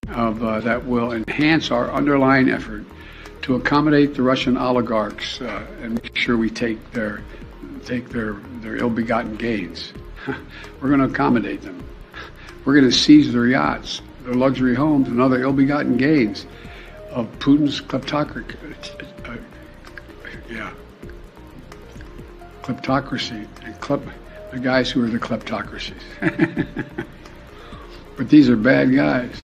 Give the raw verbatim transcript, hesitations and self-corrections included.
of uh, that will enhance our underlying effort to accommodate the Russian oligarchs uh, and make sure we take their take their their ill-begotten gains. We're going to accommodate them. We're going to seize their yachts, their luxury homes, and other ill-begotten gains of Putin's kleptocracy. Uh, yeah, kleptocracy and klep, the guys who are the kleptocracies. But these are bad guys.